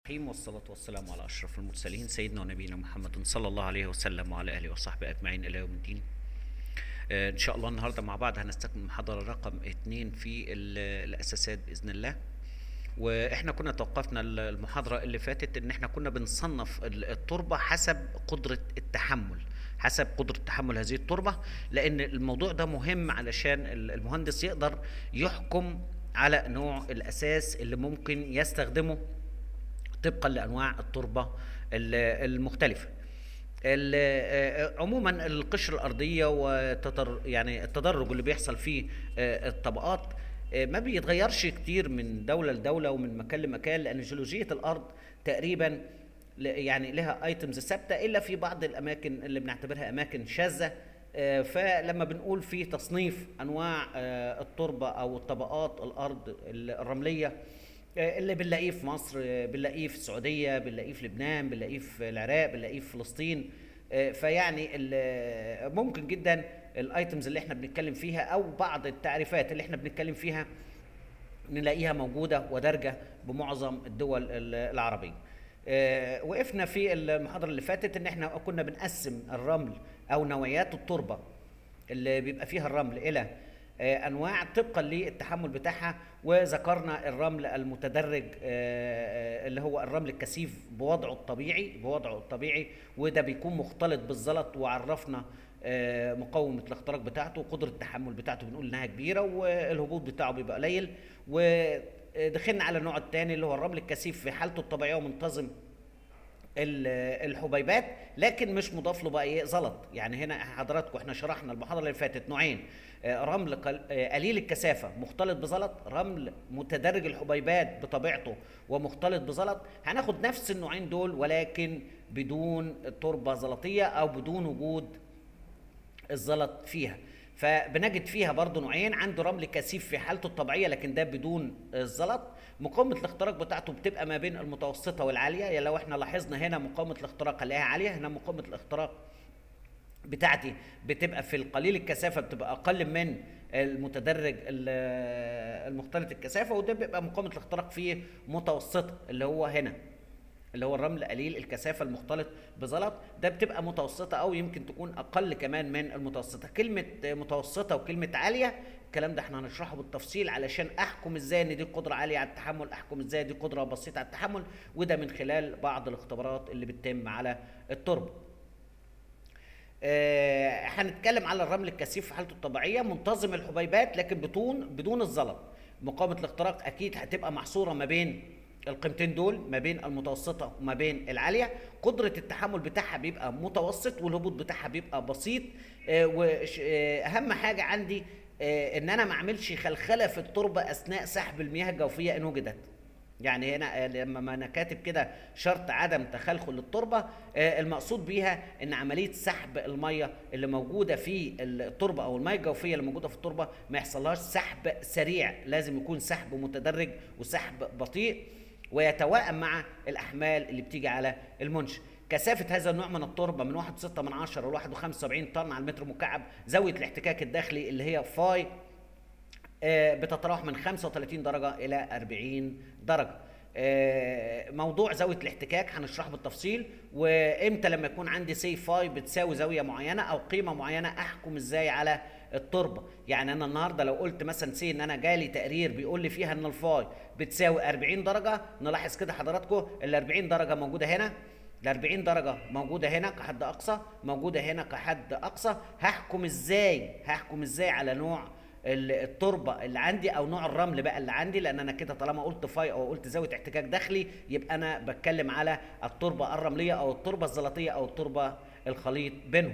الرحيم، والصلاة والسلام على أشرف المرسلين سيدنا ونبينا محمد صلى الله عليه وسلم وعلى آله وصحبه أجمعين إلى يوم الدين. إن شاء الله النهاردة مع بعض هنستكمل المحاضرة رقم 2 في الأساسات بإذن الله. وإحنا كنا توقفنا المحاضرة اللي فاتت إن إحنا كنا بنصنف التربة حسب قدرة التحمل، حسب قدرة تحمل هذه التربة، لأن الموضوع ده مهم علشان المهندس يقدر يحكم على نوع الأساس اللي ممكن يستخدمه طبقا لانواع التربه المختلفه. عموما القشره الارضيه يعني التدرج اللي بيحصل فيه الطبقات ما بيتغيرش كتير من دوله لدوله ومن مكان لمكان، لان جيولوجيه الارض تقريبا يعني لها ايتمز ثابته، الا في بعض الاماكن اللي بنعتبرها اماكن شاذه. فلما بنقول في تصنيف انواع التربه او طبقات الارض الرمليه اللي بنلاقيه في مصر، بنلاقيه في السعوديه، بنلاقيه في لبنان، بنلاقيه في العراق، بنلاقيه في فلسطين، فيعني ممكن جدا الايتمز اللي احنا بنتكلم فيها او بعض التعريفات اللي احنا بنتكلم فيها نلاقيها موجوده ودارجه بمعظم الدول العربيه. وقفنا في المحاضره اللي فاتت ان احنا كنا بنقسم الرمل او نوعيات التربه اللي بيبقى فيها الرمل الى انواع طبقا للتحمل بتاعها، وذكرنا الرمل المتدرج اللي هو الرمل الكثيف بوضعه الطبيعي وده بيكون مختلط بالزلط، وعرفنا مقاومه الاختراق بتاعته وقدره التحمل بتاعته بنقول انها كبيره، والهبوط بتاعه بيبقى قليل. ودخلنا على النوع الثاني اللي هو الرمل الكثيف في حالته الطبيعيه ومنتظم الحبيبات، لكن مش مضاف له بقى ايه زلط. يعني هنا حضراتكم احنا شرحنا المحاضره اللي فاتت نوعين: رمل قليل الكثافه مختلط بزلط، رمل متدرج الحبيبات بطبيعته ومختلط بزلط. هناخد نفس النوعين دول ولكن بدون تربه زلطيه او بدون وجود الزلط فيها. فبنجد فيها برضو نوعين: عنده رمل كثيف في حالته الطبيعيه لكن ده بدون الزلط، مقاومه الاختراق بتاعته بتبقى ما بين المتوسطه والعاليه. يعني لو احنا لاحظنا هنا مقاومه الاختراق هنلاقيها عاليه، هنا مقاومه الاختراق بتاعتي بتبقى في القليل الكثافه بتبقى اقل من المتدرج المختلط الكثافه، وده بيبقى مقاومه الاختراق فيه متوسطه اللي هو هنا اللي هو الرمل قليل الكثافه المختلط بزلط، ده بتبقى متوسطه او يمكن تكون اقل كمان من المتوسطه. كلمه متوسطه وكلمه عاليه الكلام ده احنا هنشرحه بالتفصيل علشان احكم ازاي ان دي قدره عاليه على التحمل، احكم ازاي دي قدره بسيطه على التحمل، وده من خلال بعض الاختبارات اللي بتتم على التربه. هنتكلم على الرمل الكثيف في حالته الطبيعيه منتظم الحبيبات لكن بدون الزلط. مقاومه الاختراق اكيد هتبقى محصوره ما بين القيمتين دول، ما بين المتوسطه وما بين العاليه. قدره التحمل بتاعها بيبقى متوسط والهبوط بتاعها بيبقى بسيط. واهم حاجه عندي ان انا ما اعملش خلخله في التربه اثناء سحب المياه الجوفيه ان وجدت. يعني هنا لما انا كاتب كده شرط عدم تخلخل التربه، المقصود بيها ان عمليه سحب الميه اللي موجوده في التربه او الميه الجوفيه اللي موجوده في التربه ما يحصلهاش سحب سريع، لازم يكون سحب متدرج وسحب بطيء ويتوائم مع الاحمال اللي بتيجي على المنشأ. كثافه هذا النوع من التربه من 1.6 ل 1.75 طن على المتر مكعب. زاويه الاحتكاك الداخلي اللي هي فاي بتتراوح من 35 درجة إلى 40 درجة. موضوع زاوية الاحتكاك هنشرحه بالتفصيل، وإمتى لما يكون عندي سي فاي بتساوي زاوية معينة أو قيمة معينة أحكم إزاي على التربة. يعني أنا النهاردة لو قلت مثلا سي إن أنا جالي تقرير بيقول لي فيها إن الفاي بتساوي 40 درجة، نلاحظ كده حضراتكم ال 40 درجة موجودة هنا، ال 40 درجة موجودة هنا كحد أقصى، موجودة هنا كحد أقصى. هحكم إزاي على نوع التربه اللي عندي او نوع الرمل بقى اللي عندي، لان انا كده طالما قلت فاي او قلت زاويه احتكاك داخلي يبقى انا بتكلم على التربه الرمليه او التربه الزلطيه او التربه الخليط بينهم.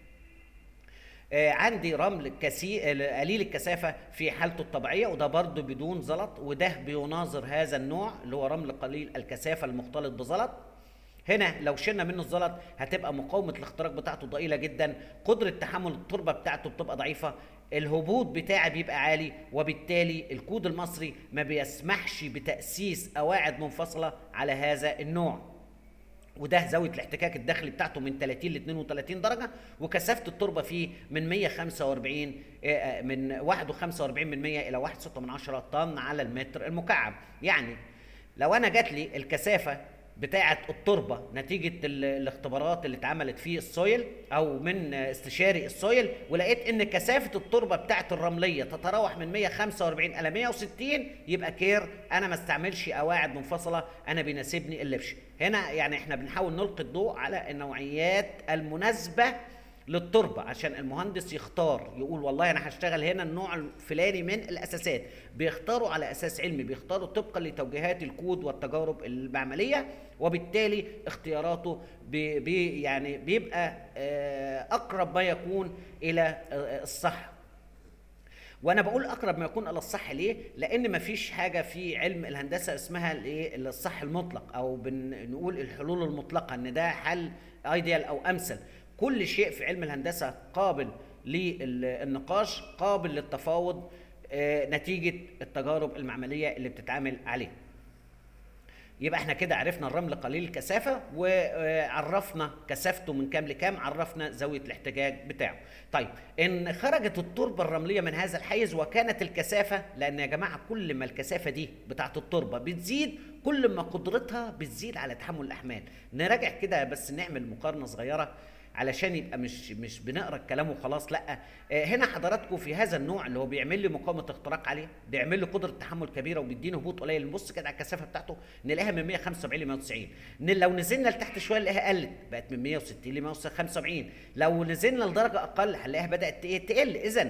عندي رمل قليل الكثافه في حالته الطبيعيه وده برضو بدون زلط، وده بيناظر هذا النوع اللي هو رمل قليل الكثافه المختلط بزلط. هنا لو شلنا منه الزلط هتبقى مقاومه الاختراق بتاعته ضئيله جدا، قدره تحمل التربه بتاعته بتبقى ضعيفه، الهبوط بتاعي بيبقى عالي، وبالتالي الكود المصري ما بيسمحش بتأسيس قواعد منفصله على هذا النوع. وده زاويه الاحتكاك الداخلي بتاعته من 30 ل 32 درجه، وكثافه التربه فيه من 145 من 1.45% الى 1.6 طن على المتر المكعب. يعني لو انا جات لي الكثافه بتاعه التربه نتيجه الاختبارات اللي اتعملت في السويل او من استشاري السويل، ولقيت ان كثافه التربه بتاعه الرمليه تتراوح من 145 الى 160، يبقى كير انا ما استعملش قواعد منفصله، انا بيناسبني اللبش. هنا يعني احنا بنحاول نلقي الضوء على النوعيات المناسبه للتربه عشان المهندس يختار، يقول والله انا هشتغل هنا النوع الفلاني من الاساسات. بيختاروا على اساس علمي، بيختاروا طبقا لتوجيهات الكود والتجارب المعمليه، وبالتالي اختياراته يعني بيبقى اقرب ما يكون الى الصح. وانا بقول اقرب ما يكون الى الصح ليه؟ لان مفيش حاجه في علم الهندسه اسمها الايه الصح المطلق، او بنقول الحلول المطلقه ان ده حل ايديال او امثل. كل شيء في علم الهندسه قابل للنقاش، قابل للتفاوض نتيجه التجارب المعمليه اللي بتتعامل عليه. يبقى احنا كده عرفنا الرمل قليل الكثافه، وعرفنا كثافته من كام لكام، عرفنا زاويه الاحتجاج بتاعه. طيب ان خرجت التربه الرمليه من هذا الحيز وكانت الكثافه، لان يا جماعه كل ما الكثافه دي بتاعت التربه بتزيد كل ما قدرتها بتزيد على تحمل الاحمال. نراجع كده بس، نعمل مقارنه صغيره علشان يبقى مش بنقرا الكلام وخلاص، لا. هنا حضراتكم في هذا النوع اللي هو بيعمل لي مقاومه اختراق عاليه، بيعمل لي قدره تحمل كبيره وبيديني هبوط قليل. نبص كده على الكثافه بتاعته نلاقيها من 175 ل 190. لو نزلنا لتحت شويه نلاقيها قلت، بقت من 160 ل 175. لو نزلنا لدرجه اقل هنلاقيها بدات تقل. اذا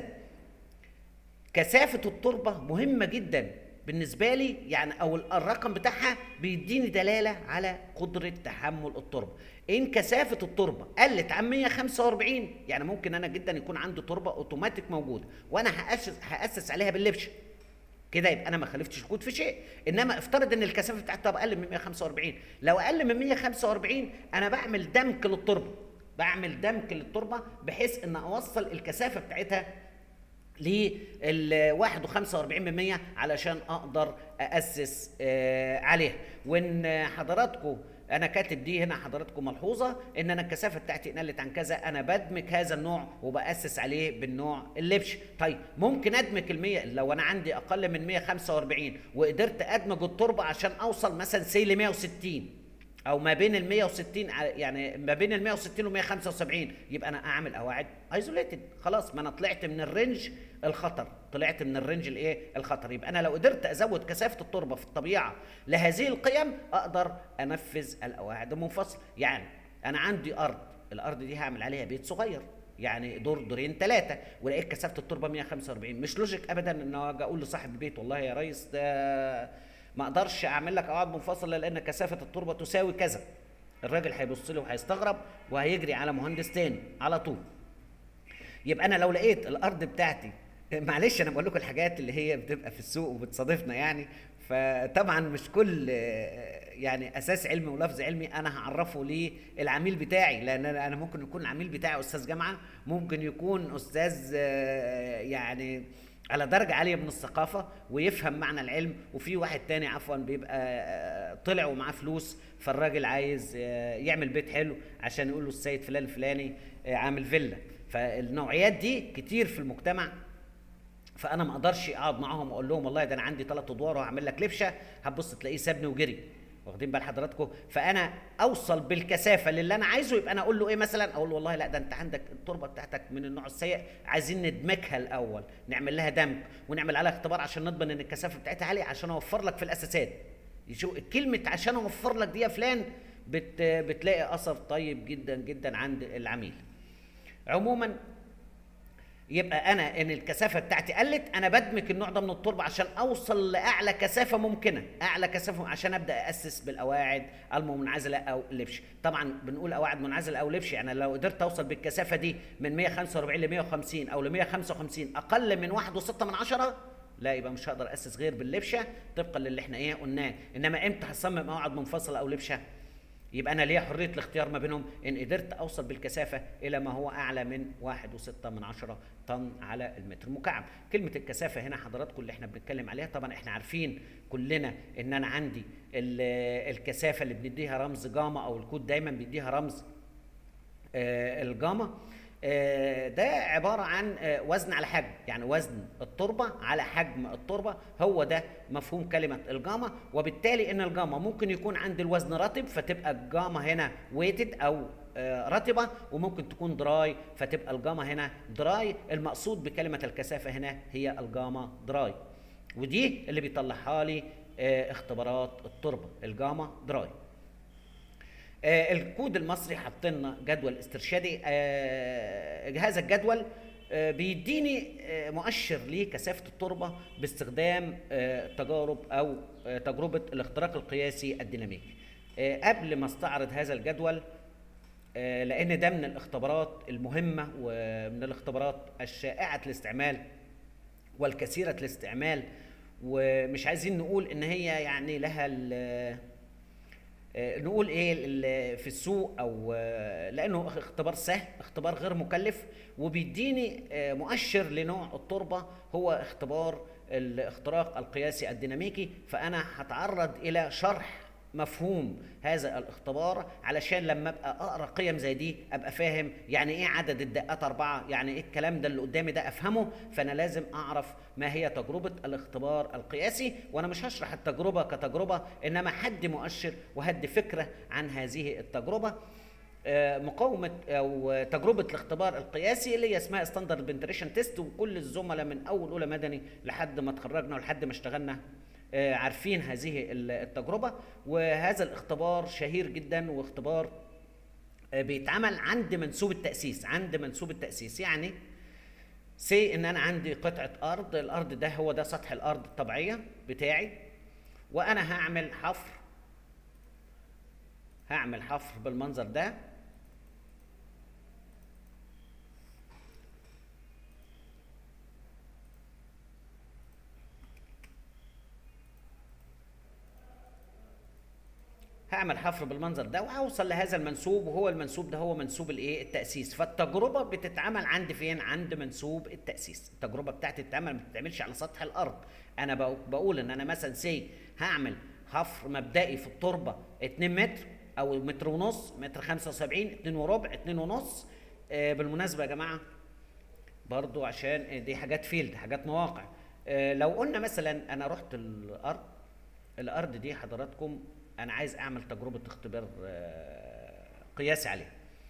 كثافه التربه مهمه جدا بالنسبه لي، يعني او الرقم بتاعها بيديني دلاله على قدره تحمل التربه. ان كثافه التربه قلت عن 145، يعني ممكن انا جدا يكون عندي تربه اوتوماتيك موجوده وانا هاسس عليها باللبشه كده، يبقى انا ما خالفتش الكود في شيء. انما افترض ان الكثافه بتاعتها اقل من 145، لو اقل من 145 انا بعمل دمك للتربه، بحيث ان اوصل الكثافه بتاعتها لل 1.45% علشان اقدر اسس عليها. وان حضراتكم انا كاتب دي هنا حضراتكم ملحوظه ان انا الكثافه بتاعتي قلت عن كذا، انا بدمج هذا النوع وباسس عليه بالنوع اللبش. طيب ممكن ادمج ال100 لو انا عندي اقل من 145 وقدرت ادمج التربه عشان اوصل مثلا سي ل 160، او ما بين ال 160، يعني ما بين ال 160 و 175، يبقى انا اعمل قواعد ايزوليتد. خلاص ما انا طلعت من الرينج الخطر، الخطر. يبقى انا لو قدرت ازود كثافه التربه في الطبيعه لهذه القيم اقدر انفذ القواعد المنفصله. يعني انا عندي الارض دي هعمل عليها بيت صغير، يعني دورين 3، ولقيت كثافه التربه 145، مش لوجيك ابدا ان اجي اقول لصاحب البيت والله يا ريس ده ما اقدرش اعمل لك قواعد منفصله لان كثافه التربه تساوي كذا. الراجل هيبص لي وهيستغرب وهيجري على مهندس تاني على طول. يبقى انا لو لقيت الارض بتاعتي، معلش انا بقول لكم الحاجات اللي هي بتبقى في السوق وبتصادفنا يعني، فطبعا مش كل يعني اساس علمي ولفظ علمي انا هعرفه للعميل بتاعي، لان انا ممكن يكون العميل بتاعي استاذ جامعه، ممكن يكون استاذ يعني على درجة عالية من الثقافة ويفهم معنى العلم، وفي واحد تاني عفوا بيبقى طلع ومعاه فلوس، فالراجل عايز يعمل بيت حلو عشان يقول له السيد فلان الفلاني عامل فيلا. فالنوعيات دي كتير في المجتمع، فانا ما اقدرش اقعد معاهم واقول لهم والله ده انا عندي 3 ادوار وهعمل لك لبشه، هتبص تلاقيه سابني وجري. واخدين بال حضراتكم؟ فانا اوصل بالكثافه للي انا عايزه. يبقى انا اقول له ايه مثلا؟ اقول له والله لا ده انت عندك التربه بتاعتك من النوع السيء، عايزين ندمجها الاول، نعمل لها دمج ونعمل عليها اختبار عشان نضمن ان الكثافه بتاعتها عاليه عشان اوفر لك في الاساسات. شو كلمه عشان اوفر لك دي يا فلان؟ بتلاقي اثر طيب جدا جدا عند العميل. عموما يبقى انا ان الكثافه بتاعتي قلت، انا بدمج النوع ده من التربه عشان اوصل لاعلى كثافه ممكنه، عشان ابدا اسس بالقواعد المنعزله او اللبش. طبعا بنقول قواعد منعزله او لبش، يعني لو قدرت اوصل بالكثافه دي من 145 ل 150 او ل 155 اقل من 1.6، لا يبقى مش هقدر اسس غير باللبشه طبقا للي احنا قلناه. انما امتى هصمم قواعد منفصله او لبشه؟ يبقى انا ليا حريه الاختيار ما بينهم ان قدرت اوصل بالكثافه الى ما هو اعلى من 1.6 طن على المتر مكعب. كلمه الكثافه هنا حضراتكم اللي احنا بنتكلم عليها، طبعا احنا عارفين كلنا ان انا عندي الكثافه اللي بنديها رمز جاما، او الكود دايما بيديها رمز الجاما. ده عبارة عن وزن على حجم، يعني وزن التربة على حجم التربة، هو ده مفهوم كلمة الجاما. وبالتالي ان الجاما ممكن يكون عند الوزن رطب فتبقى الجاما هنا ويتد او رطبة، وممكن تكون دراي فتبقى الجاما هنا دراي. المقصود بكلمة الكثافة هنا هي الجاما دراي، ودي اللي بيطلعها لي اختبارات التربة، الجاما دراي. الكود المصري حط لنا جدول استرشادي. هذا الجدول بيديني مؤشر لكثافة التربة باستخدام تجارب أو تجربة الاختراق القياسي الديناميكي. قبل ما استعرض هذا الجدول، لأن ده من الاختبارات المهمة ومن الاختبارات الشائعة الاستعمال والكثيرة الاستعمال، ومش عايزين نقول إن هي يعني لها نقول ايه في السوق، او لانه اختبار سهل، اختبار غير مكلف، وبيديني مؤشر لنوع التربه، هو اختبار الاختراق القياسي الديناميكي. فانا هتعرض الى شرح مفهوم هذا الاختبار علشان لما ابقى اقرا قيم زي دي ابقى فاهم يعني ايه عدد الدقات 4، يعني ايه الكلام ده اللي قدامي ده افهمه. فانا لازم اعرف ما هي تجربه الاختبار القياسي، وانا مش هشرح التجربه كتجربه، انما هدي مؤشر وهدي فكره عن هذه التجربه. مقاومه او تجربه الاختبار القياسي اللي هي اسمها ستاندرد بنتريشن تيست، وكل الزملاء من اول اولى مدني لحد ما اتخرجنا ولحد ما اشتغلنا عارفين هذه التجربة. وهذا الاختبار شهير جدا، واختبار بيتعمل عند منسوب التأسيس. عند منسوب التأسيس يعني سي ان انا عندي قطعة ارض، الارض ده هو ده سطح الارض الطبيعية بتاعي، وانا هعمل حفر بالمنظر ده. هعمل حفر بالمنظر ده وهوصل لهذا المنسوب، وهو المنسوب ده هو منسوب الايه التأسيس. فالتجربة بتتعمل عند فين؟ عند منسوب التأسيس. التجربة بتاعتي تتعمل ما بتتعملش على سطح الارض. انا بقول ان انا مثلا هعمل حفر مبدئي في التربة 2 متر او متر ونص، متر 75، 2 وربع، 2 ونص. بالمناسبة يا جماعة برضو عشان دي حاجات فيلد، حاجات مواقع. لو قلنا مثلا انا رحت الارض دي حضراتكم، انا عايز اعمل تجربه اختبار قياسي عليه.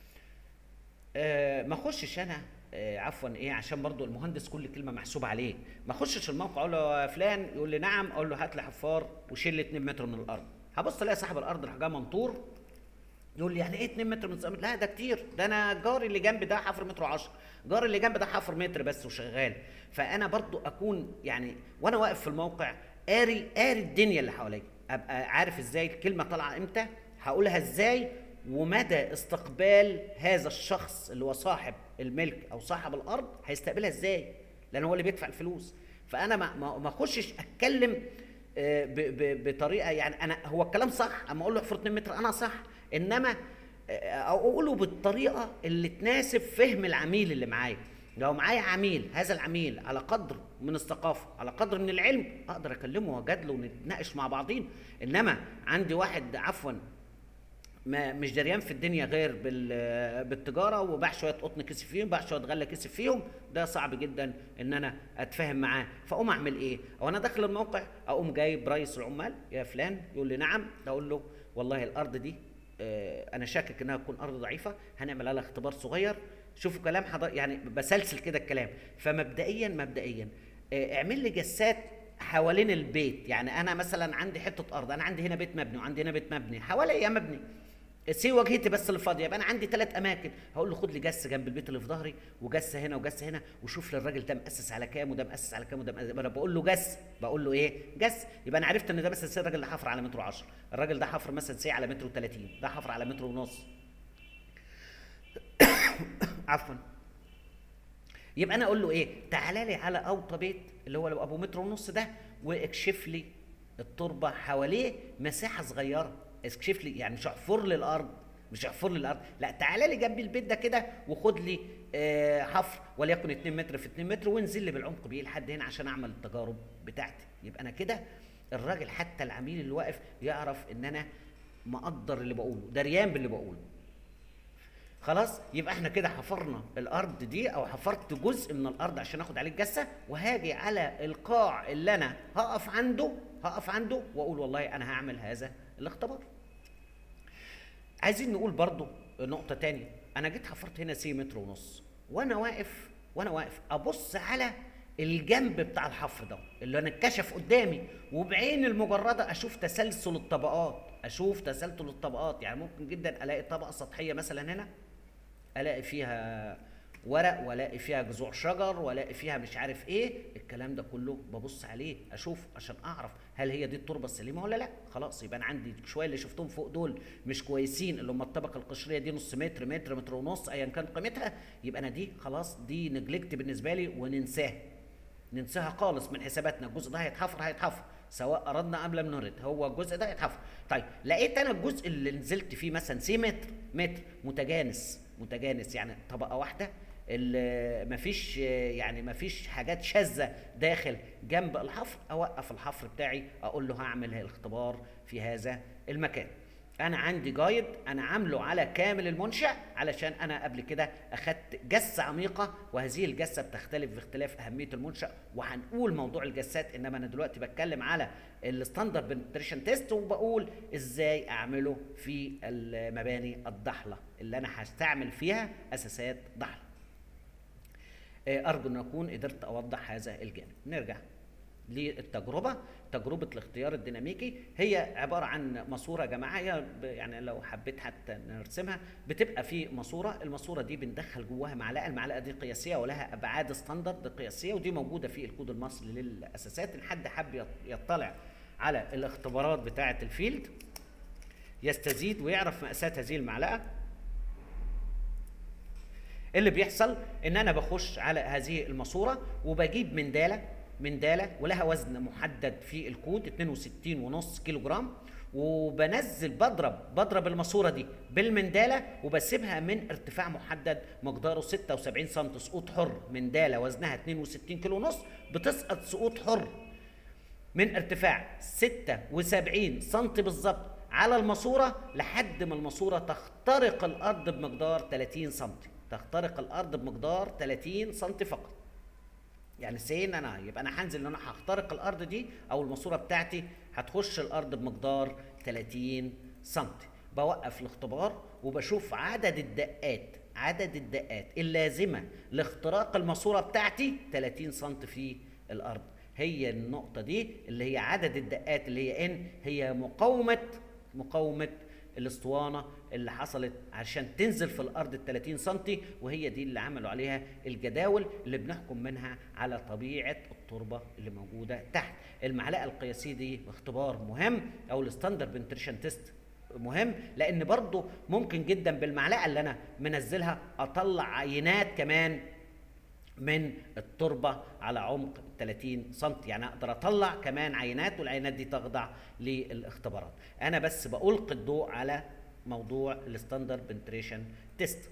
ما اخشش انا عفوا ايه، عشان برضو المهندس كل كلمه محسوبه عليه. ما اخشش الموقع اقول له يا فلان، يقول لي نعم، اقول له هات لي حفار وشيل لي 2 متر من الارض. هبص الاقي صاحب الارض راح جاي منطور يقول لي يعني ايه 2 متر من الارض؟ لا ده كتير، ده انا جاري اللي جنبي ده حفر متر و10، جاري اللي جنبي ده حفر متر بس وشغال. فانا برضو اكون يعني وانا واقف في الموقع قاري الدنيا اللي حواليا، ابقى عارف ازاي الكلمه طالعه امتى، هقولها ازاي، ومدى استقبال هذا الشخص اللي هو صاحب الملك او صاحب الارض هيستقبلها ازاي، لان هو اللي بيدفع الفلوس. فانا ما اخشش اتكلم بطريقه يعني انا هو الكلام صح، اما اقول له احفر 2 متر انا صح، انما اقوله بالطريقه اللي تناسب فهم العميل اللي معايا. لو معايا عميل، هذا العميل على قدر من الثقافه، على قدر من العلم، اقدر اكلمه واجادله ونتناقش مع بعضين. انما عندي واحد عفوا ما مش دريان في الدنيا غير بالتجاره، وباع شويه قطن كسب فيهم، باع شويه غله كسب فيهم، ده صعب جدا ان انا اتفاهم معاه. فاقوم اعمل ايه؟ او انا داخل الموقع اقوم جايب رئيس العمال، يا فلان، يقول لي نعم، اقول له والله الارض دي انا شاكك انها تكون ارض ضعيفه، هنعمل عليها اختبار صغير. شوفوا كلام حضر يعني بسلسل كده الكلام. فمبدئيا اعمل لي جسات حوالين البيت. يعني انا مثلا عندي حته ارض، انا عندي هنا بيت مبني وعندي هنا بيت مبني، حواليا مبني، سي واجهتي بس اللي فاضيه، يبقى انا عندي 3 اماكن. هقول له خد لي جس جنب البيت اللي في ظهري، وجس هنا وجس هنا، وشوف لي الراجل ده مؤسس على كام وده مؤسس على كام وده انا بقول له جس، بقول له ايه جس، يبقى انا عرفت ان ده مثلا الراجل اللي حفر على متر 10، الراجل ده حفر مثلا سي على متر و30، ده حفر على متر ونص عفوا. يبقى انا اقول له ايه؟ تعالى لي على اوطى بيت اللي هو لو ابو متر ونص ده، واكشف لي التربه حواليه مساحه صغيره، اكشف لي، يعني مش احفر لي الارض، لا، تعالى لي جنب البيت ده كده وخد لي حفر وليكن 2 متر في 2 متر، وانزل لي بالعمق بيه لحد هنا عشان اعمل التجارب بتاعتي. يبقى انا كده الراجل حتى العميل اللي واقف يعرف ان انا مقدر اللي بقوله، دريان باللي بقوله. خلاص، يبقى احنا كده حفرنا الارض دي او حفرت جزء من الارض عشان اخد عليه الجسه، وهاجي على القاع اللي انا هقف عنده واقول والله انا هعمل هذا الاختبار. عايزين نقول برضو نقطه تانية، انا جيت حفرت هنا سي متر ونص، وانا واقف ابص على الجنب بتاع الحفر ده اللي انا اتكشف قدامي، وبعين المجرده اشوف تسلسل الطبقات. يعني ممكن جدا الاقي طبقه سطحيه مثلا هنا، الاقي فيها ورق، والاقي فيها جذوع شجر، والاقي فيها مش عارف ايه، الكلام ده كله ببص عليه اشوف عشان اعرف هل هي دي التربه السليمه ولا لا. خلاص، يبقى انا عندي شويه اللي شفتهم فوق دول مش كويسين، اللي هم الطبقه القشريه دي نص متر، متر ونص، ايا كان قيمتها، يبقى انا دي خلاص دي نجلكت بالنسبه لي ننساها خالص من حساباتنا. الجزء ده هيتحفر سواء اردنا ام لم نرد، هو الجزء ده هيتحفر. طيب لقيت انا الجزء اللي نزلت فيه مثلا سي متر متجانس، يعني طبقه واحده، مفيش حاجات شاذه داخل جنب الحفر، اوقف الحفر بتاعي اقول له هعمل الاختبار في هذا المكان. انا عندي جايد انا عامله على كامل المنشأ، علشان انا قبل كده اخدت جسة عميقة، وهذه الجسة بتختلف باختلاف اهمية المنشأ، وهنقول موضوع الجسات، انما انا دلوقتي بتكلم على الستاندرد بنتريشن تيست، وبقول ازاي اعمله في المباني الضحلة اللي انا هستعمل فيها اساسات ضحلة. ارجو ان اكون قدرت اوضح هذا الجانب. نرجع للتجربه. تجربه الاختيار الديناميكي هي عباره عن ماسوره يا جماعه، هي يعني لو حبيت حتى نرسمها، بتبقى في ماسوره، الماسوره دي بندخل جواها معلقه، المعلقه دي قياسيه ولها ابعاد ستاندرد قياسيه، ودي موجوده في الكود المصري للاساسات. ان حد حب يطلع على الاختبارات بتاعه الفيلد يستزيد ويعرف مقاسات هذه المعلقه. اللي بيحصل ان انا بخش على هذه الماسوره وبجيب منداله ولها وزن محدد في الكود 62.5 كيلو جرام، وبنزل بضرب الماسوره دي بالمنداله، وبسيبها من ارتفاع محدد مقداره 76 سم سقوط حر. منداله وزنها 62 كيلو ونص بتسقط سقوط حر من ارتفاع 76 سم بالظبط على الماسوره، لحد ما الماسوره تخترق الارض بمقدار 30 سم. تخترق الارض بمقدار 30 سم فقط. يعني يبقى انا هنزل ان انا هخترق الارض دي، او الماسوره بتاعتي هتخش الارض بمقدار 30 سم. بوقف الاختبار وبشوف عدد الدقات اللازمه لاختراق الماسوره بتاعتي 30 سم في الارض. هي النقطه دي اللي هي عدد الدقات، اللي هي هي مقاومه الاسطوانه اللي حصلت عشان تنزل في الارض ال 30 سم، وهي دي اللي عملوا عليها الجداول اللي بنحكم منها على طبيعه التربه اللي موجوده تحت. المعلقه القياسيه دي اختبار مهم، او الستاندرد بنتريشن تيست مهم، لان برضو ممكن جدا بالمعلقه اللي انا منزلها اطلع عينات كمان من التربه على عمق 30 سم، يعني اقدر اطلع كمان عينات، والعينات دي تخضع للاختبارات. انا بس بألقي الضوء على موضوع الستاندرد بنتريشن تيست.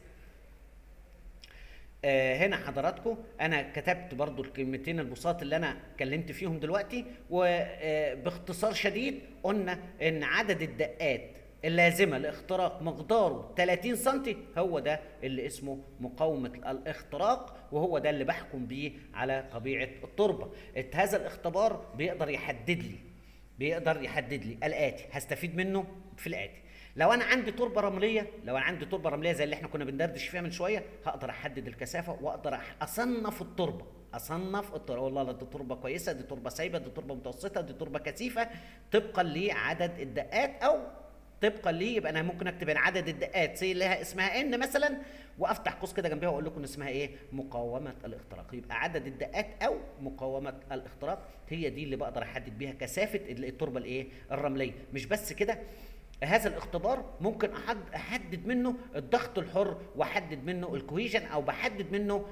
هنا حضراتكم انا كتبت برضو الكلمتين البساط اللي انا اتكلمت فيهم دلوقتي، وباختصار شديد قلنا ان عدد الدقات اللازمه لاختراق مقداره 30 سم هو ده اللي اسمه مقاومه الاختراق، وهو ده اللي بحكم بيه على طبيعه التربه. هذا الاختبار بيقدر يحدد لي الاتي، هستفيد منه في الاتي. لو انا عندي تربه رمليه زي اللي احنا كنا بندردش فيها من شويه، هقدر احدد الكثافه واقدر اصنف التربه. والله دي تربه كويسه، دي تربه سايبه، دي تربه متوسطه، دي تربه كثيفه، طبقا لعدد الدقات، او طبقا لي يبقى انا ممكن اكتب ان عدد الدقات لها اسمها ان مثلا، وافتح قوس كده جنبها واقول لكم ان اسمها ايه؟ مقاومه الاختراق. يبقى عدد الدقات او مقاومه الاختراق هي دي اللي بقدر احدد بيها كثافه التربه الرمليه. مش بس كده، هذا الاختبار ممكن احدد منه الضغط الحر، واحدد منه الكوهيجن، او بحدد منه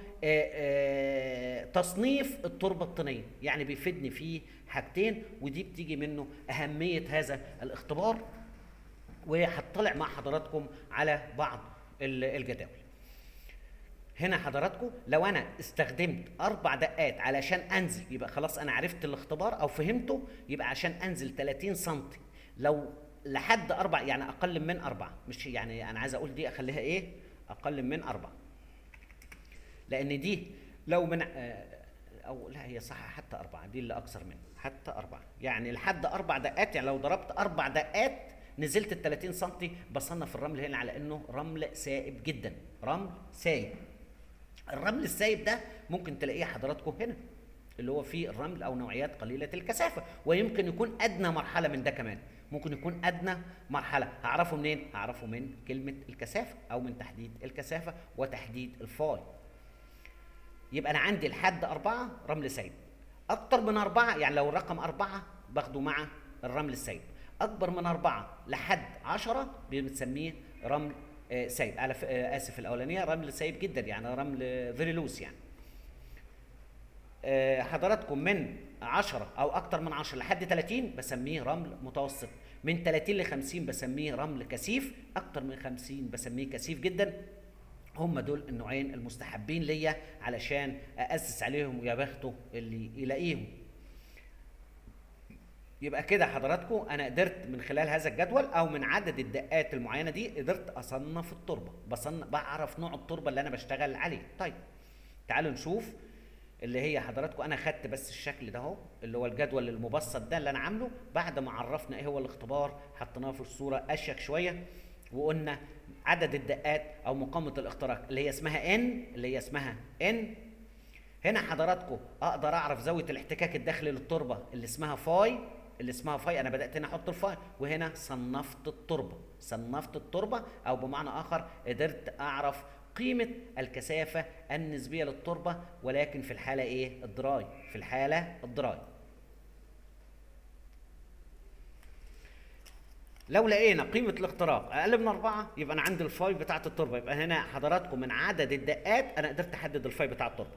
تصنيف التربه الطينيه. يعني بيفيدني في حاجتين، ودي بتيجي منه اهميه هذا الاختبار، وهطلع مع حضراتكم على بعض الجداول. هنا حضراتكم لو انا استخدمت 4 دقات علشان انزل، يبقى خلاص انا عرفت الاختبار او فهمته، يبقى عشان انزل 30 سم لو لحد 4، يعني اقل من 4، مش يعني انا عايز اقول دي اخليها اقل من 4. لان دي لو من او لا هي صح حتى 4، دي اللي اكثر منه حتى 4، يعني لحد 4 دقات. يعني لو ضربت 4 دقات نزلت ال 30 سم، بصنف الرمل هنا على انه رمل سائب جدا، رمل سايب. الرمل السايب ده ممكن تلاقيه حضراتكم هنا، اللي هو فيه الرمل او نوعيات قليله الكثافه، ويمكن يكون ادنى مرحله من ده كمان، ممكن يكون ادنى مرحله. هعرفه منين؟ هعرفه من كلمه الكثافه او من تحديد الكثافه وتحديد الفاي. يبقى انا عندي لحد 4 رمل سايب، اكتر من 4 يعني لو الرقم 4 باخده مع الرمل السايب، اكبر من 4 لحد 10 بنسميه رمل سايب. على اسف الاولانيه رمل سايب جدا، يعني رمل فيري لوس يعني. حضراتكم من 10 او اكتر من 10 لحد 30 بسميه رمل متوسط، من 30 ل 50 بسميه رمل كثيف، اكتر من 50 بسميه كثيف جدا. هم دول النوعين المستحبين ليا علشان اسس عليهم، ويا بخته اللي يلاقيهم. يبقى كده حضراتكم انا قدرت من خلال هذا الجدول او من عدد الدقات المعينه دي قدرت اصنف التربه، بعرف نوع التربه اللي انا بشتغل عليه. طيب تعالوا نشوف اللي هي حضراتكم، انا خدت بس الشكل ده اهو اللي هو الجدول المبسط ده اللي انا عامله. بعد ما عرفنا ايه هو الاختبار حطيناه في الصوره اشيك شويه، وقلنا عدد الدقات او مقاومه الاختراق اللي هي اسمها ان. هنا حضراتكم اقدر اعرف زاويه الاحتكاك الداخلي للتربه اللي اسمها فاي، انا بدات هنا احط الفاي، وهنا صنفت التربه او بمعنى اخر قدرت اعرف قيمه الكثافه النسبيه للتربه، ولكن في الحاله ايه؟ الدراي، في الحاله الدراي. لو لقينا قيمه الاختراق اقل من 4 يبقى انا عندي الفاي بتاعه التربه. يبقى هنا حضراتكم من عدد الدقات انا قدرت احدد الفاي بتاع التربه.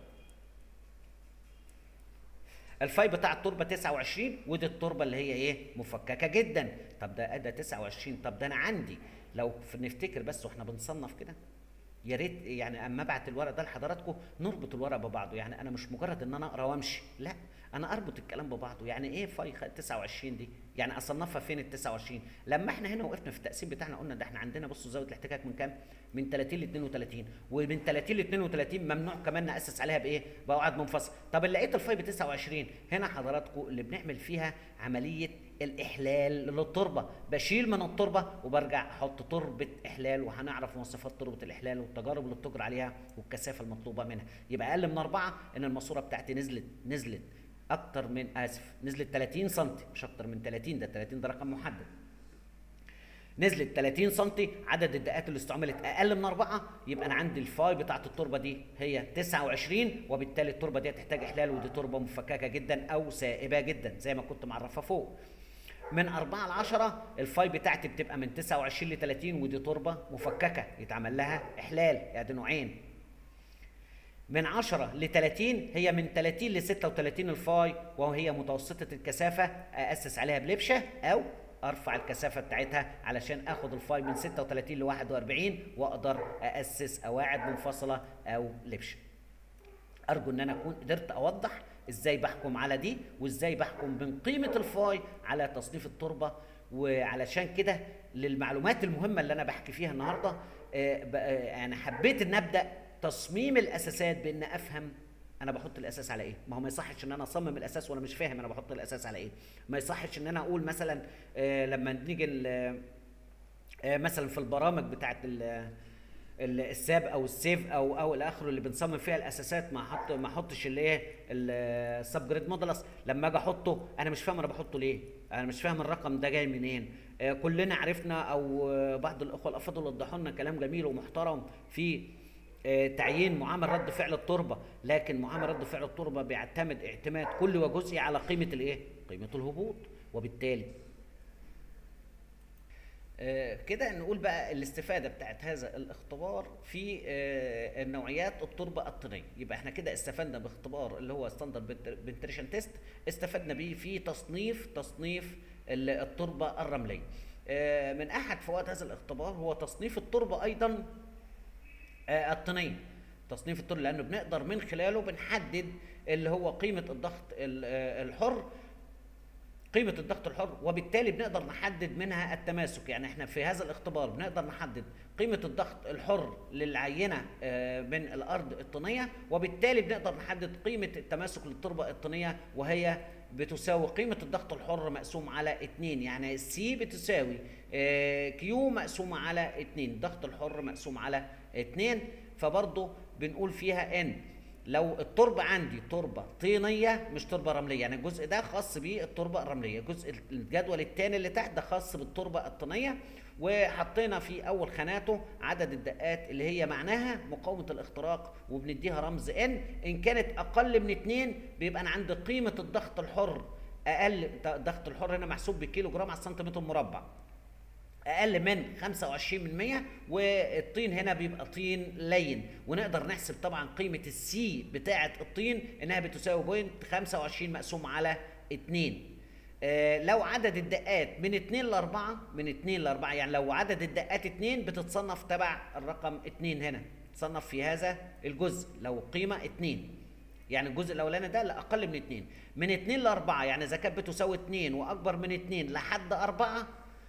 الفاي بتاع التربه 29، ودي التربه اللي هي ايه؟ مفككه جدا. طب ده 29، طب ده انا عندي لو نفتكر بس واحنا بنصنف كده، يا ريت يعني اما ابعت الورق ده لحضراتكم نربط الورق ببعضه. يعني انا مش مجرد ان انا اقرا وامشي، لا انا اربط الكلام ببعضه. يعني ايه فاي 29 دي؟ يعني اصنفها فين ال 29؟ لما احنا هنا وقفنا في التقسيم بتاعنا قلنا ده احنا عندنا بصوا زاويه الاحتكاك من كام؟ من 30 ل 32، ومن 30 ل 32 ممنوع كمان ناسس عليها بايه؟ بقواعد منفصله. طب اللي لقيت الفاي ب 29 هنا حضراتكم اللي بنعمل فيها عمليه الاحلال للتربه، بشيل من التربه وبرجع احط تربه احلال، وهنعرف مواصفات تربه الاحلال والتجارب اللي بتجرى عليها والكثافه المطلوبه منها. يبقى اقل من 4 ان الماسوره بتاعتي نزلت اكتر من نزلت 30 سم، مش اكتر من 30، ده 30 ده رقم محدد. نزلت 30 سم، عدد الدقات اللي استعملت اقل من 4، يبقى انا عندي الفاي بتاعت التربه دي هي 29، وبالتالي التربه دي هتحتاج احلال، ودي تربه مفككه جدا او سائبه جدا زي ما كنت معرفها فوق. من 4 ل 10 الفاي بتاعتي بتبقى من 29 ل 30، ودي تربه مفككه يتعمل لها احلال، يعني نوعين. من 10 ل 30 هي من 30 ل 36 الفاي، وهي متوسطه الكثافه، اسس عليها بلبشه او ارفع الكثافه بتاعتها علشان اخد الفاي من 36 ل 41، واقدر اسس قواعد منفصله او لبشه. ارجو ان انا اكون قدرت اوضح ازاي بحكم على دي، وازاي بحكم من قيمه الفاي على تصنيف التربه. وعلشان كده للمعلومات المهمه اللي انا بحكي فيها النهارده، انا حبيت ان ابدا تصميم الاساسات بان افهم انا بحط الاساس على ايه. ما هو ما يصحش ان انا اصمم الاساس وانا مش فاهم انا بحط الاساس على ايه. ما يصحش ان انا اقول مثلا لما نيجي مثلا في البرامج بتاعت الساب او السيف او الى اخره اللي بنصمم فيها الاساسات، ما احطش اللي ايه السب جريد مودلس. لما اجي احطه انا مش فاهم انا بحطه ليه، انا مش فاهم الرقم ده جاي منين. كلنا عرفنا او بعض الاخوه الافاضل وضحوا لنا كلام جميل ومحترم في تعيين معامل رد فعل التربه، لكن معامل رد فعل التربه بيعتمد اعتماد كلي وجزئي على قيمه الايه؟ قيمه الهبوط. وبالتالي كده نقول بقى الاستفاده بتاعت هذا الاختبار في النوعيات التربه الطينيه. يبقى احنا كده استفدنا باختبار اللي هو ستاندرد بنتريشن تيست، استفدنا بيه في تصنيف التربه الرمليه. من احد فوائد هذا الاختبار هو تصنيف التربه ايضا الطينيه، تصنيف التربه، لانه بنقدر من خلاله بنحدد اللي هو قيمه الضغط الحر قيمة الضغط الحر، وبالتالي بنقدر نحدد منها التماسك. يعني احنا في هذا الاختبار بنقدر نحدد قيمة الضغط الحر للعينة من الأرض الطينية، وبالتالي بنقدر نحدد قيمة التماسك للتربة الطينية، وهي بتساوي قيمة الضغط الحر مقسوم على 2. يعني سي بتساوي كيو مقسومة على 2، الضغط الحر مقسوم على 2. فبرضه بنقول فيها ان لو التربة عندي تربة طينية مش تربة رملية، يعني الجزء ده خاص بالتربة الرملية، الجزء الجدول الثاني اللي تحت ده خاص بالتربة الطينية. وحطينا في اول خاناته عدد الدقات اللي هي معناها مقاومة الاختراق، وبنديها رمز ان كانت اقل من 2 بيبقى انا عندي قيمة الضغط الحر اقل. الضغط الحر هنا محسوب بالكيلو جرام على السنتيمتر مربع، اقل من 25%، والطين هنا بيبقى طين لين. ونقدر نحسب طبعا قيمه السي بتاعه الطين انها بتساوي بوينت 25 مقسوم على 2. لو عدد الدقات من 2 ل 4، من 2 ل 4 يعني لو عدد الدقات 2 بتتصنف تبع الرقم 2 هنا، تصنف في هذا الجزء لو قيمه 2. يعني الجزء الاولاني ده لا اقل من 2. من 2 ل 4 يعني اذا كانت بتساوي 2 واكبر من 2 لحد 4،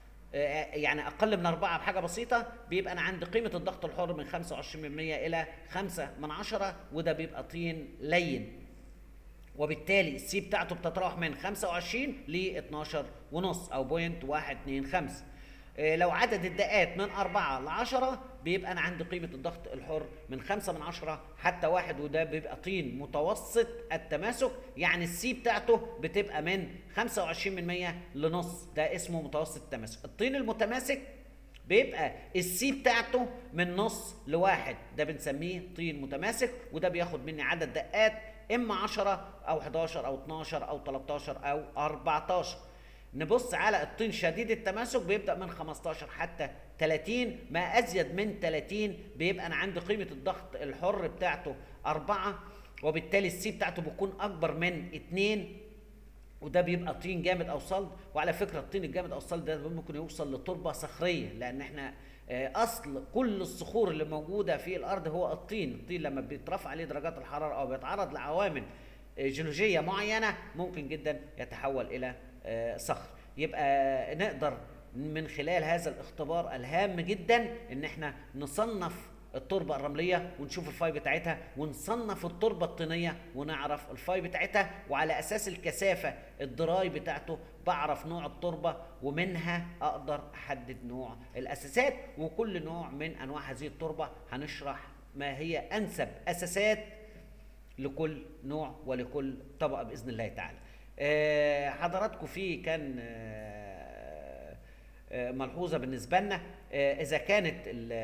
يعني اقل من 4 بحاجه بسيطه، بيبقى انا عندي قيمه الضغط الحر من 25% الى 5/10، وده بيبقى طين لين. وبالتالي السي بتاعته بتتراوح من 25 ل 12.5 او بوينت 125. لو عدد الدقات من 4 ل 10 بيبقى انا عندي قيمه الضغط الحر من 5/10 حتى 1، وده بيبقى طين متوسط التماسك. يعني السي بتاعته بتبقى من 25% لنص، ده اسمه متوسط التماسك. الطين المتماسك بيبقى السي بتاعته من نص ل1، ده بنسميه طين متماسك، وده بياخد مني عدد دقات اما 10 او 11 او 12 او 13 او 14. نبص على الطين شديد التماسك بيبدأ من 15 حتى 30، ما أزيد من 30 بيبقى أنا عندي قيمة الضغط الحر بتاعته 4، وبالتالي السي بتاعته بيكون أكبر من 2، وده بيبقى طين جامد أو صلد. وعلى فكرة الطين الجامد أو الصلد ده ممكن يوصل لتربة صخرية، لأن احنا أصل كل الصخور اللي موجودة في الأرض هو الطين. الطين لما بيترفع عليه درجات الحرارة أو بيتعرض لعوامل جيولوجية معينة ممكن جدا يتحول إلى صخر. يبقى نقدر من خلال هذا الاختبار الهام جدا ان احنا نصنف التربة الرملية ونشوف الفاي بتاعتها، ونصنف التربة الطينية ونعرف الفاي بتاعتها، وعلى اساس الكثافة الدراي بتاعته بعرف نوع التربة، ومنها اقدر احدد نوع الاساسات. وكل نوع من انواع هذه التربة هنشرح ما هي انسب اساسات لكل نوع ولكل طبقة باذن الله تعالى. حضراتكم في كان ملحوظة بالنسبة لنا، إذا كانت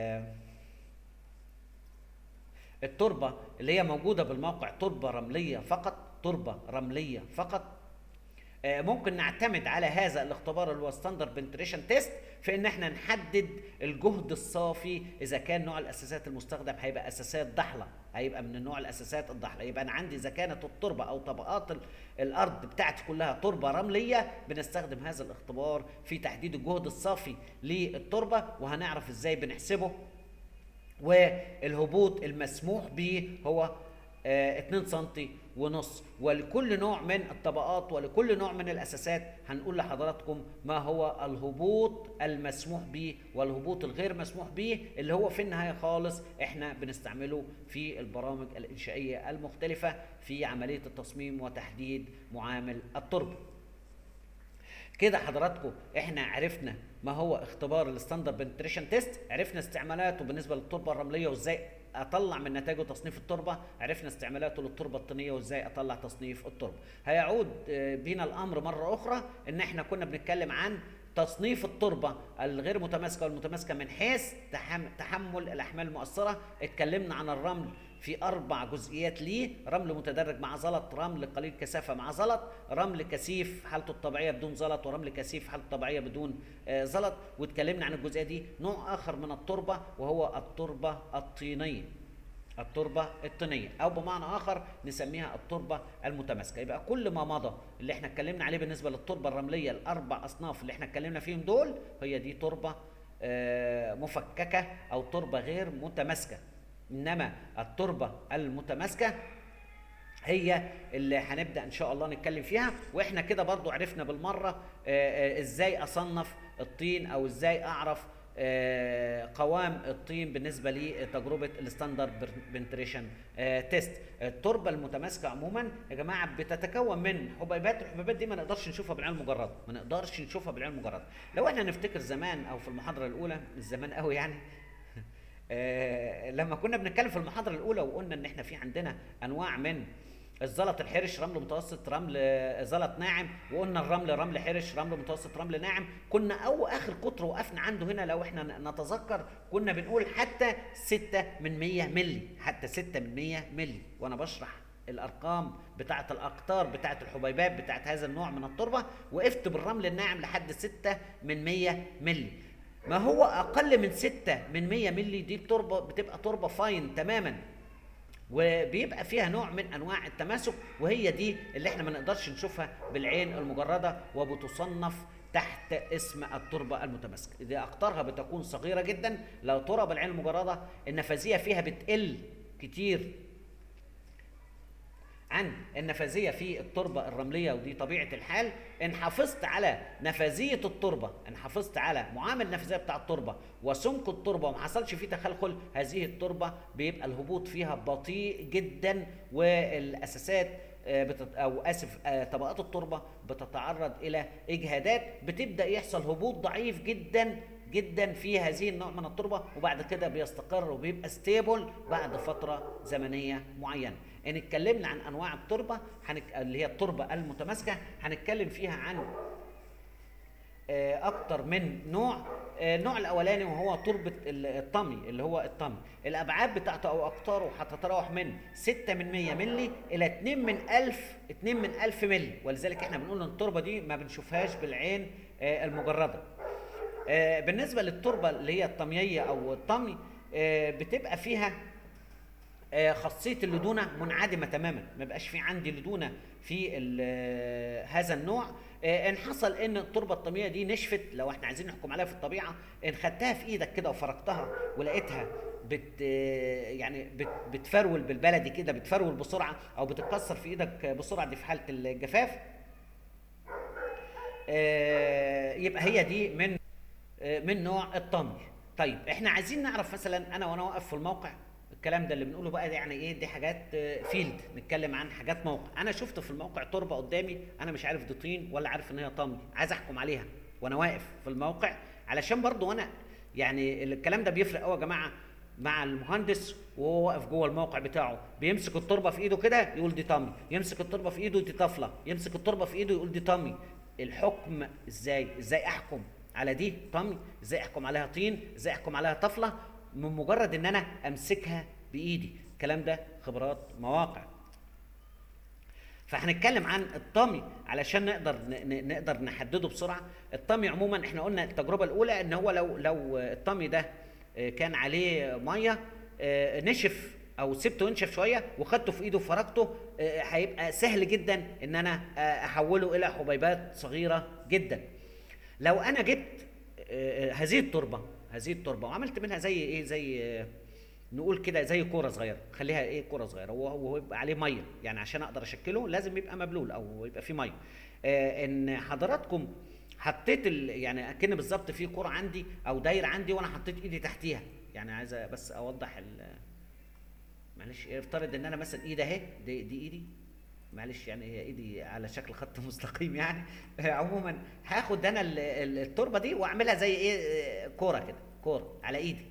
التربة اللي هي موجودة بالموقع تربة رملية فقط، تربة رملية فقط، ممكن نعتمد على هذا الاختبار اللي هو ستاندرد بنتريشن تيست في ان احنا نحدد الجهد الصافي. اذا كان نوع الاساسات المستخدم هيبقى اساسات ضحله، هيبقى من النوع الاساسات الضحله، يبقى انا عندي اذا كانت التربه او طبقات الارض بتاعتي كلها تربه رمليه بنستخدم هذا الاختبار في تحديد الجهد الصافي للتربه، وهنعرف ازاي بنحسبه. والهبوط المسموح به هو 2 سنتي ونص. ولكل نوع من الطبقات ولكل نوع من الاساسات هنقول لحضراتكم ما هو الهبوط المسموح به والهبوط الغير مسموح به، اللي هو في النهايه خالص احنا بنستعمله في البرامج الانشائيه المختلفه في عمليه التصميم وتحديد معامل التربه. كده حضراتكم احنا عرفنا ما هو اختبار الستاندرد بنتريشن تيست، عرفنا استعمالاته بالنسبه للتربه الرمليه وازاي اطلع من نتائجه تصنيف التربه، عرفنا استعمالاته للتربه الطينيه وازاي اطلع تصنيف التربه. هيعود بينا الامر مره اخرى ان احنا كنا بنتكلم عن تصنيف التربه الغير متماسكه والمتماسكه من حيث تحمل الاحمال المؤثره. اتكلمنا عن الرمل في 4 جزئيات ليه: رمل متدرج مع زلط، رمل قليل كثافه مع زلط، رمل كثيف حالته الطبيعيه بدون زلط، ورمل كثيف حالته الطبيعيه بدون زلط. واتكلمنا عن الجزئيه دي. نوع اخر من التربه وهو التربه الطينيه، التربه الطينيه، او بمعنى اخر نسميها التربه المتماسكه. يبقى كل ما مضى اللي احنا اتكلمنا عليه بالنسبه للتربه الرمليه، ال4 اصناف اللي احنا اتكلمنا فيهم دول، هي دي تربه مفككه او تربه غير متماسكه. انما التربه المتماسكه هي اللي هنبدأ ان شاء الله نتكلم فيها. واحنا كده برضو عرفنا بالمرة ازاي اصنف الطين، او ازاي اعرف قوام الطين بالنسبة لتجربة الستاندرد بنتريشن تيست. التربة المتماسكة عموما يا جماعة بتتكون من حبيبات. الحبيبات دي ما نقدرش نشوفها بالعين المجردة، ما نقدرش نشوفها بالعين المجردة. لو احنا نفتكر زمان او في المحاضرة الاولى، مش زمان قوي يعني، لما كنا بنتكلم في المحاضرة الاولى وقلنا ان احنا في عندنا انواع من الزلط الحرش، رمل متوسط، رمل زلط ناعم، وقلنا الرمل رمل حرش، رمل متوسط، رمل ناعم. كنا اخر قطر وقفنا عنده هنا لو احنا نتذكر كنا بنقول حتى 6 من 100 مللي، حتى 6 من 100 مللي، وانا بشرح الارقام بتاعه الاقطار بتاعه الحبيبات بتاعه هذا النوع من التربه، وقفت بالرمل الناعم لحد 6 من 100 مللي. ما هو اقل من 6 من 100 مللي دي التربه بتبقى تربه فاين تماما، وبيبقى فيها نوع من انواع التماسك، وهي دي اللي احنا ما نقدرش نشوفها بالعين المجرده، وبتصنف تحت اسم التربه المتماسكه. دي اقطارها بتكون صغيره جدا. لو ترى بالعين المجرده النفاذيه فيها بتقل كتير عن النفاذيه في التربه الرمليه، ودي طبيعه الحال. ان حافظت على نفاذيه التربه، ان حافظت على معامل النفاذيه بتاع التربه وسمك التربه وما حصلش فيه تخلخل، هذه التربه بيبقى الهبوط فيها بطيء جدا، والاساسات طبقات التربه بتتعرض الى اجهادات، بتبدا يحصل هبوط ضعيف جدا جدا في هذه النوع من التربه، وبعد كده بيستقر وبيبقى ستيبل بعد فتره زمنيه معينه. ان اتكلمنا عن انواع التربه اللي هي التربه المتماسكه، هنتكلم فيها عن اكتر من نوع. النوع الاولاني وهو تربه الطمي، اللي هو الطمي. الابعاد بتاعته او اقطاره هتتراوح من 6 من 100 مللي الى 2 من 1000 مللي، ولذلك احنا بنقول ان التربه دي ما بنشوفهاش بالعين المجرده. بالنسبه للتربه اللي هي الطمييه او الطمي، بتبقى فيها خاصيه اللدونه منعدمه تماما، ما بقاش في عندي لدونه في هذا النوع. ان حصل ان التربه الطميه دي نشفت، لو احنا عايزين نحكم عليها في الطبيعه، ان خدتها في ايدك كده وفركتها ولقيتها بتفرول بالبلدي كده، بتفرول بسرعه او بتتكسر في ايدك بسرعه، دي في حاله الجفاف، يبقى هي دي من نوع الطمي. طيب احنا عايزين نعرف مثلا، انا وانا واقف في الموقع، الكلام ده اللي بنقوله بقى ده يعني ايه؟ دي حاجات فيلد، نتكلم عن حاجات موقع. انا شفت في الموقع تربه قدامي، انا مش عارف دي طين ولا عارف ان هي طمي، عايز احكم عليها وانا واقف في الموقع، علشان برضو وانا يعني الكلام ده بيفرق قوي يا جماعه مع المهندس وهو واقف جوه الموقع بتاعه. بيمسك التربه في ايده كده يقول دي طمي، يمسك التربه في ايده دي طفله، يمسك التربه في ايده يقول دي طمي. الحكم ازاي احكم على دي طمي، ازاي احكم عليها طين، ازاي احكم عليها طفله من مجرد ان انا امسكها بايدي؟ الكلام ده خبرات مواقع. فهنتكلم عن الطمي علشان نقدر نحدده بسرعه. الطمي عموما احنا قلنا التجربه الاولى ان هو لو الطمي ده كان عليه ميه نشف او سبته ينشف شويه وخدته في ايده وفركته، هيبقى سهل جدا ان انا احوله الى حبيبات صغيره جدا. لو انا جبت هذه التربه وعملت منها زي ايه، زي نقول كده زي كوره صغيره، خليها ايه، كوره صغيره، وهو يبقى عليه ميه، يعني عشان اقدر اشكله لازم يبقى مبلول او يبقى فيه ميه. ان حضراتكم حطيت يعني اكن بالظبط في كوره عندي او دايره عندي وانا حطيت ايدي تحتيها، يعني عايز بس اوضح معلش. افترض ان انا مثلا ايدي اهي، دي ايدي، معلش يعني هي ايدي على شكل خط مستقيم يعني. عموما هاخد انا التربه دي واعملها زي ايه، كوره كده، كوره على ايدي.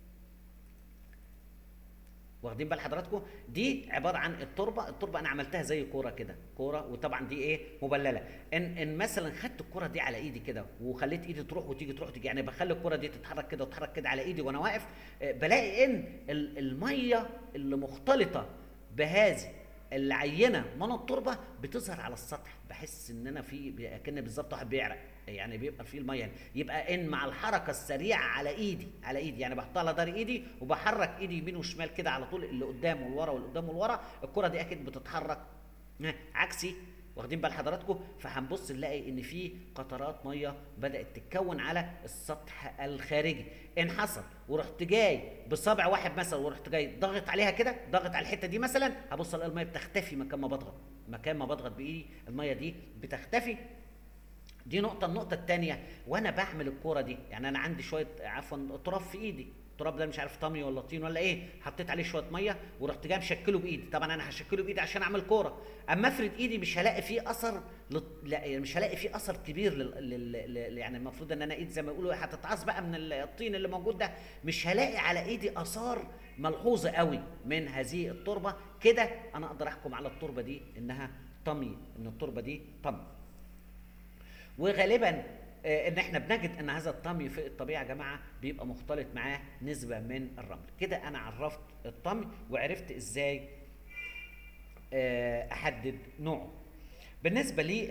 واخدين بال حضراتكم؟ دي عباره عن التربه انا عملتها زي كوره كده، كوره، وطبعا دي ايه، مبلله. ان مثلا خدت الكوره دي على ايدي كده وخليت ايدي تروح وتيجي تروح وتيجي، يعني بخلي الكوره دي تتحرك كده وتتحرك كده على ايدي وانا واقف، بلاقي ان الميه اللي مختلطه بهذه العينه من التربه بتظهر على السطح، بحس ان انا في اكن بالظبط واحد بيعرق، يعني بيبقى فيه الميه هنا. يبقى ان مع الحركه السريعه على ايدي يعني بحطها على ظهر ايدي وبحرك ايدي يمين وشمال كده على طول، اللي قدام والورا واللي قدام والورا، الكره دي اكيد بتتحرك. عكسي واخدين بال حضراتكم؟ فهنبص نلاقي ان في قطرات ميه بدات تتكون على السطح الخارجي. ان حصل ورحت جاي بصابع واحد مثلا ورحت جاي ضاغط عليها كده، ضاغط على الحته دي مثلا، هبص الاقي الميه بتختفي مكان ما بضغط، مكان ما بضغط بايدي الميه دي بتختفي. دي نقطة. النقطة التانية، وأنا بعمل الكورة دي، يعني أنا عندي شوية عفوا تراب في إيدي، التراب ده مش عارف طمي ولا طين ولا إيه، حطيت عليه شوية مية ورحت جاي مشكله بإيدي. طبعا أنا هشكله بإيدي عشان أعمل كورة، أما أفرد إيدي مش هلاقي فيه أثر لا يعني مش هلاقي فيه أثر كبير يعني المفروض إن أنا إيدي زي ما يقولوا هتتعص بقى من الطين اللي موجود ده، مش هلاقي على إيدي آثار ملحوظة قوي من هذه التربة. كده أنا أقدر أحكم على التربة دي إنها طمي، إن التربة دي طمي. وغالبا ان احنا بنجد ان هذا الطمي في الطبيعه يا جماعه بيبقى مختلط معاه نسبه من الرمل. كده انا عرفت الطمي وعرفت ازاي احدد نوعه. بالنسبه لي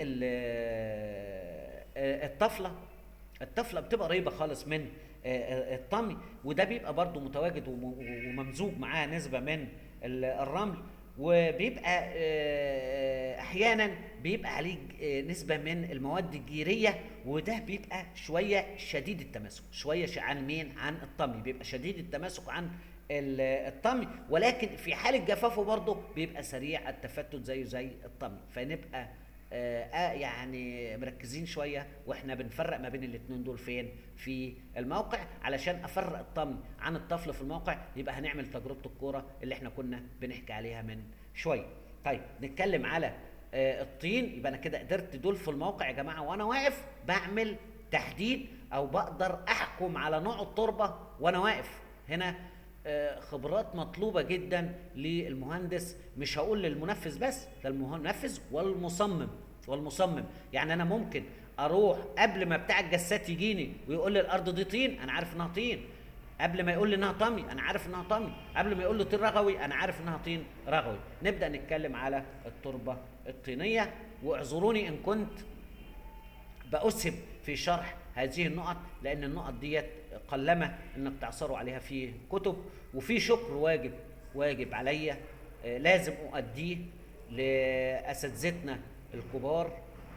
الطفله بتبقى قريبه خالص من الطمي، وده بيبقى برضو متواجد وممزوج معاه نسبه من الرمل، وبيبقى احيانا بيبقى عليه نسبه من المواد الجيريه، وده بيبقى شويه شديد التماسك، شويه عن مين؟ عن الطمي، بيبقى شديد التماسك عن الطمي، ولكن في حاله جفافه برضه بيبقى سريع التفتت زي الطمي. فنبقى يعني مركزين شويه واحنا بنفرق ما بين الاثنين دول فين في الموقع. علشان افرق الطمي عن الطفل في الموقع يبقى هنعمل تجربه الكوره اللي احنا كنا بنحكي عليها من شويه. طيب نتكلم على الطين. يبقى انا كده قدرت دول في الموقع يا جماعه، وانا واقف بعمل تحديد او بقدر احكم على نوع التربه وانا واقف هنا. خبرات مطلوبه جدا للمهندس، مش هقول للمنفذ بس، ده المنفذ والمصمم. يعني انا ممكن اروح قبل ما بتاع الجسات يجيني ويقول لي الارض دي طين، انا عارف انها طين. قبل ما يقول لي انها طمي انا عارف انها طمي. قبل ما يقول لي طين رغوي انا عارف انها طين رغوي. نبدا نتكلم على التربه الطينيه، واعذروني ان كنت بأسهب في شرح هذه النقط، لأن النقط ديت قلما إنك تعثروا عليها في كتب، وفي شكر واجب عليا لازم أؤديه لأساتذتنا الكبار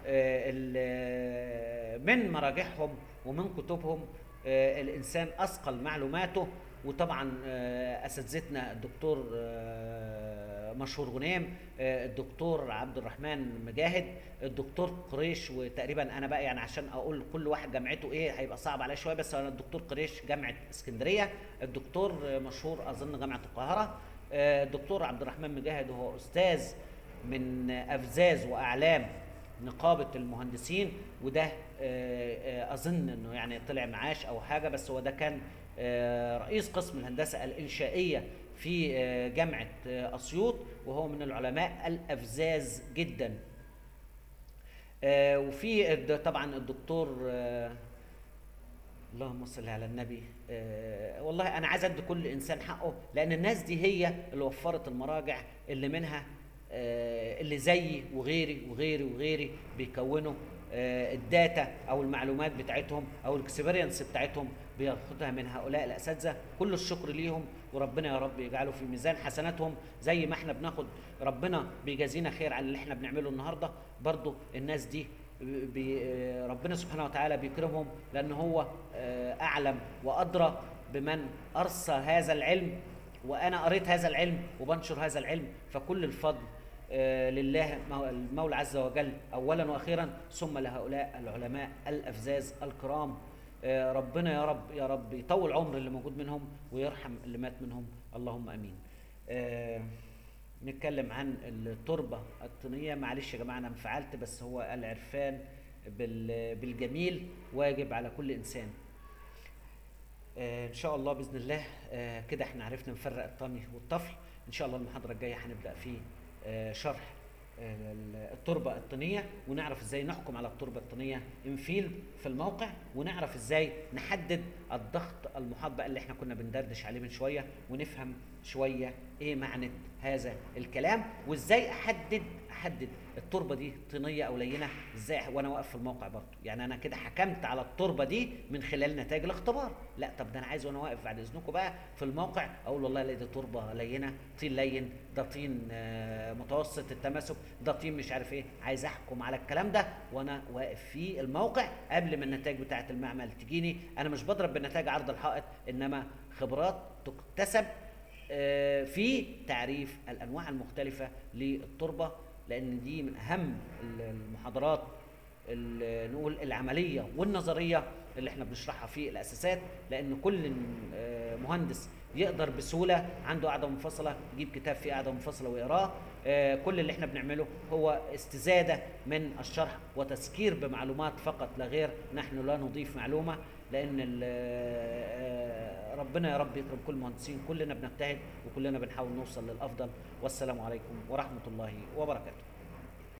من مراجعهم ومن كتبهم. الإنسان أثقل معلوماته. وطبعا أساتذتنا الدكتور مشهور غنيم، الدكتور عبد الرحمن مجاهد، الدكتور قريش، وتقريبا انا بقى يعني عشان اقول كل واحد جامعته ايه هيبقى صعب عليا شويه، بس انا الدكتور قريش جامعه اسكندريه، الدكتور مشهور اظن جامعه القاهره، الدكتور عبد الرحمن مجاهد هو استاذ من افزاز واعلام نقابه المهندسين، وده اظن انه يعني طلع معاش او حاجه، بس هو ده كان رئيس قسم الهندسه الانشائيه في جامعة أسيوط، وهو من العلماء الأفزاز جدا. وفي طبعا الدكتور اللهم صل على النبي، والله أنا عايز أدي كل إنسان حقه، لأن الناس دي هي اللي وفرت المراجع اللي منها اللي زيي وغيري بيكونوا الداتا او المعلومات بتاعتهم او الاكسبيرينس بتاعتهم بياخدها من هؤلاء الاساتذه. كل الشكر ليهم، وربنا يا رب يجعله في ميزان حسناتهم زي ما احنا بناخد ربنا بيجازينا خير على اللي احنا بنعمله النهارده. برضو الناس دي ربنا سبحانه وتعالى بيكرمهم، لان هو اعلم وادرى بمن ارسى هذا العلم، وانا قريت هذا العلم وبنشر هذا العلم، فكل الفضل لله المولى عز وجل اولا واخيرا، ثم لهؤلاء العلماء الافزاز الكرام. ربنا يا رب يطول عمر اللي موجود منهم ويرحم اللي مات منهم، اللهم امين. نتكلم عن التربه الطينيه. معلش يا جماعه انا انفعلت، بس هو العرفان بالجميل واجب على كل انسان. ان شاء الله باذن الله كده احنا عرفنا نفرق الطمي والطفل. ان شاء الله المحاضره الجايه هنبدا في شرح التربه الطينيه، ونعرف ازاي نحكم على التربه الطينيه انفيلد في الموقع، ونعرف ازاي نحدد الضغط المحاط بقى اللي احنا كنا بندردش عليه من شويه، ونفهم شويه ايه معنى هذا الكلام، وازاي احدد التربه دي طينيه او لينه ازاي وانا واقف في الموقع برضه؟ يعني انا كده حكمت على التربه دي من خلال نتائج الاختبار. لا، طب ده انا عايز وانا واقف بعد اذنكم بقى في الموقع اقول والله لا دي تربه لينه، طين لين، ده طين متوسط التماسك، ده طين مش عارف ايه. عايز احكم على الكلام ده وانا واقف في الموقع قبل ما النتائج بتاعه المعمل تجيني. انا مش بضرب بنتائج عرض الحائط، انما خبرات تكتسب في تعريف الانواع المختلفه للتربه، لان دي من اهم المحاضرات نقول العمليه والنظريه اللي احنا بنشرحها في الاساسات. لان كل مهندس يقدر بسهوله عنده قاعده منفصله يجيب كتاب فيه قاعده منفصله ويقراه. كل اللي احنا بنعمله هو استزاده من الشرح وتذكير بمعلومات فقط لا غير. نحن لا نضيف معلومه، لان ربنا يا رب يكرم كل المهندسين، كلنا بنجتهد وكلنا بنحاول نوصل للافضل. والسلام عليكم ورحمه الله وبركاته.